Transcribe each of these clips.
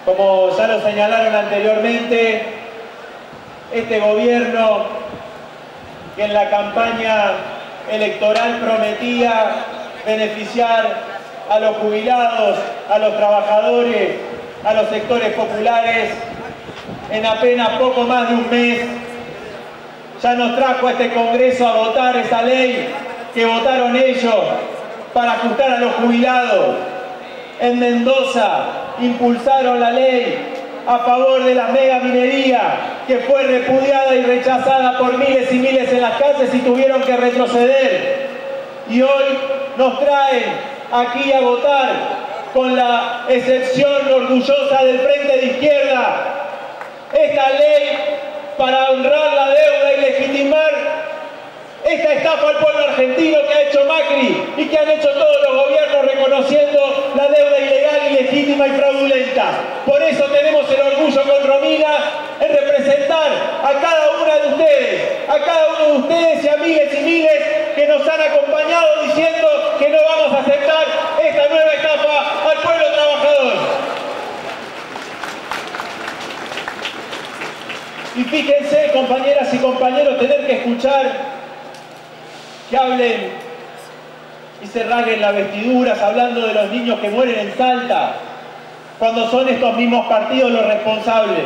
Como ya lo señalaron anteriormente, este gobierno que en la campaña electoral prometía beneficiar a los jubilados, a los trabajadores, a los sectores populares, en apenas poco más de un mes ya nos trajo a este Congreso a votar esa ley que votaron ellos para ajustar a los jubilados. En Mendoza impulsaron la ley a favor de la megaminería, que fue repudiada y rechazada por miles y miles en las calles y tuvieron que retroceder. Y hoy nos traen aquí a votar, con la excepción orgullosa del Frente de Izquierda, esta ley para honrar la deuda y legitimar esta estafa al pueblo argentino que ha hecho Macri y que han hecho todos los gobiernos reconociendo la deuda ilegal, ilegítima y fraudulenta. Por eso tenemos el orgullo con Romina en representar a cada una de ustedes, a cada uno de ustedes y a miles y miles que nos han acompañado diciendo que no vamos a aceptar esta nueva estafa al pueblo trabajador. Y fíjense, compañeras y compañeros, tener que escuchar que hablen y se rasguen las vestiduras hablando de los niños que mueren en Salta, cuando son estos mismos partidos los responsables.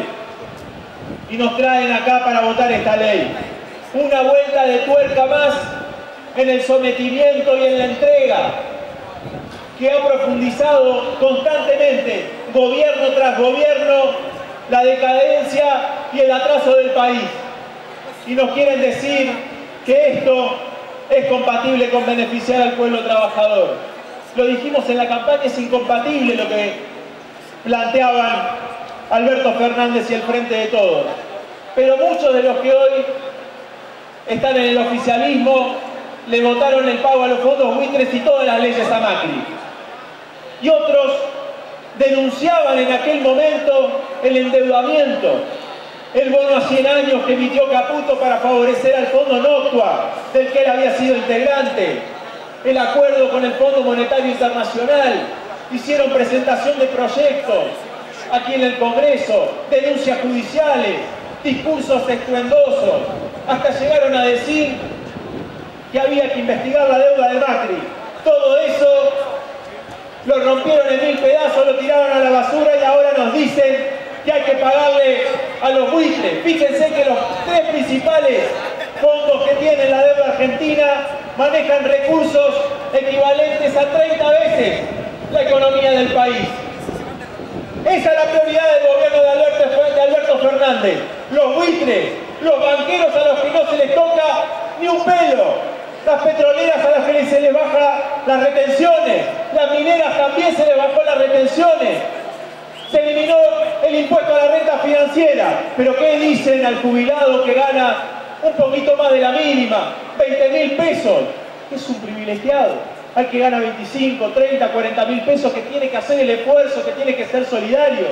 Y nos traen acá para votar esta ley. Una vuelta de tuerca más en el sometimiento y en la entrega que ha profundizado constantemente, gobierno tras gobierno, la decadencia y el atraso del país. Y nos quieren decir que esto es compatible con beneficiar al pueblo trabajador. Lo dijimos en la campaña, es incompatible lo que planteaban Alberto Fernández y el Frente de Todos. Pero muchos de los que hoy están en el oficialismo le votaron el pago a los fondos buitres y todas las leyes a Macri. Y otros denunciaban en aquel momento el endeudamiento, el bono a 100 años que emitió Caputo para favorecer al Fondo Noctua, del que él había sido integrante, el acuerdo con el Fondo Monetario Internacional, hicieron presentación de proyectos aquí en el Congreso, denuncias judiciales, discursos estruendosos, hasta llegaron a decir que había que investigar la deuda de Macri. Todo eso lo rompieron en 1000 pedazos, lo tiraron a la basura y ahora nos dicen que hay que pagarle a los buitres. Fíjense que los tres principales fondos que tiene la deuda argentina manejan recursos equivalentes a 30 veces la economía del país. Esa es la prioridad del gobierno de Alberto Fernández. Los buitres, los banqueros a los que no se les toca ni un pelo. Las petroleras a las que se les baja las retenciones. Las mineras también se les bajó las retenciones. Se eliminó el impuesto a la renta financiera. Pero ¿qué dicen al jubilado que gana un poquito más de la mínima? 20.000 pesos. Es un privilegiado. Al que gana 25, 30, 40.000 pesos, que tiene que hacer el esfuerzo, que tiene que ser solidario.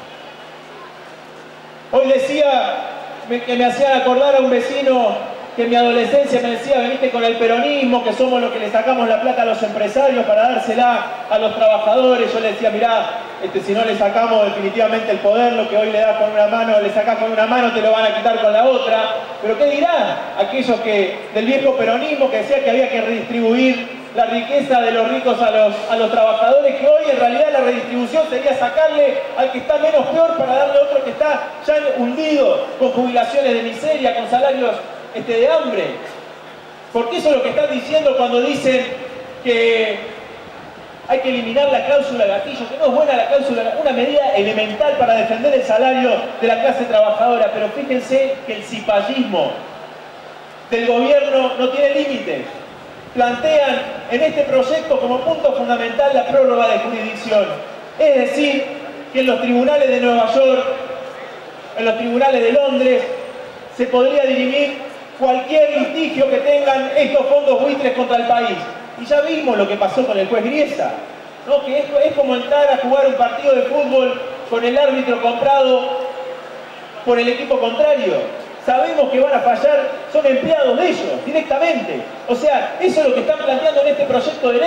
Hoy decía que me hacían acordar a un vecino que en mi adolescencia me decía: veniste con el peronismo, que somos los que le sacamos la plata a los empresarios para dársela a los trabajadores. Yo le decía: mirá, si no le sacamos definitivamente el poder, lo que hoy le das con una mano, le sacás con una mano, te lo van a quitar con la otra. Pero ¿qué dirán aquellos del viejo peronismo que decía que había que redistribuir la riqueza de los ricos a los trabajadores, que hoy en realidad la redistribución sería sacarle al que está menos peor para darle a otro que está ya hundido, con jubilaciones de miseria, con salarios de hambre? Porque eso es lo que están diciendo cuando dicen que hay que eliminar la cláusula gatillo, que no es buena la cláusula, una medida elemental para defender el salario de la clase trabajadora. Pero fíjense que el cipallismo del gobierno no tiene límites. Plantean en este proyecto como punto fundamental la prórroga de jurisdicción. Es decir, que en los tribunales de Nueva York, en los tribunales de Londres, se podría dirimir cualquier litigio que tengan estos fondos buitres contra el país. Y ya vimos lo que pasó con el juez Griesa, ¿no? Que es como entrar a jugar un partido de fútbol con el árbitro comprado por el equipo contrario. Sabemos que van a fallar, son empleados de ellos, directamente. O sea, eso es lo que están planteando en este proyecto de ley.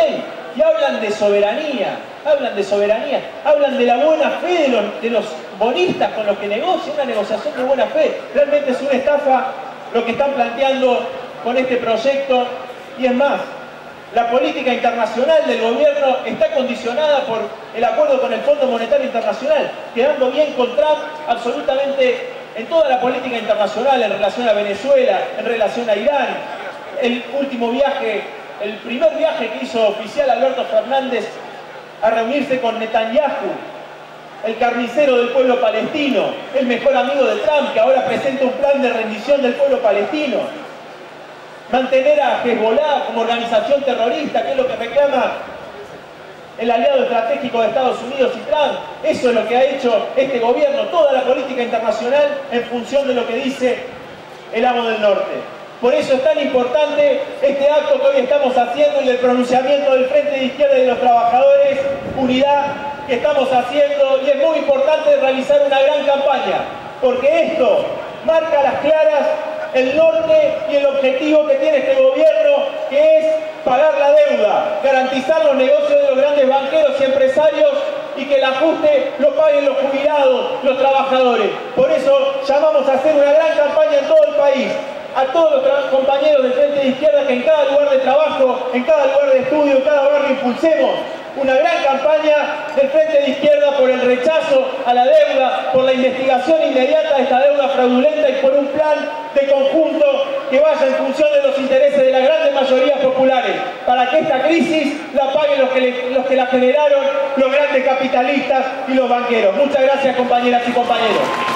y hablan de soberanía, hablan de la buena fe de los bonistas con los que negocian, una negociación de buena fe. Realmente es una estafa lo que están planteando con este proyecto, y es más, la política internacional del gobierno está condicionada por el acuerdo con el Fondo Monetario Internacional, quedando bien con Trump absolutamente en toda la política internacional, en relación a Venezuela, en relación a Irán. El último viaje, el primer viaje que hizo oficial Alberto Fernández a reunirse con Netanyahu, el carnicero del pueblo palestino, el mejor amigo de Trump, que ahora presenta un plan de rendición del pueblo palestino. Mantener a Hezbollah como organización terrorista, que es lo que reclama el aliado estratégico de Estados Unidos y Trump. Eso es lo que ha hecho este gobierno, toda la política internacional en función de lo que dice el amo del norte. Por eso es tan importante este acto que hoy estamos haciendo y el pronunciamiento del Frente de Izquierda y de los Trabajadores, unidad que estamos haciendo, y es muy importante realizar una gran campaña, porque esto marca a las claras el norte y el objetivo que tiene este gobierno, que es pagar la deuda, garantizar los negocios de los grandes banqueros y empresarios y que el ajuste lo paguen los jubilados, los trabajadores. Por eso llamamos a hacer una gran campaña en todo el país, a todos los compañeros del Frente de Izquierda, que en cada lugar de trabajo, en cada lugar de estudio, en cada barrio impulsemos una gran campaña del Frente de Izquierda por el rechazo a la deuda, por la investigación inmediata de esta deuda fraudulenta y por un plan de conjunto que vaya en función de los intereses de las grandes mayorías populares, para que esta crisis la paguen los que la generaron, los grandes capitalistas y los banqueros. Muchas gracias, compañeras y compañeros.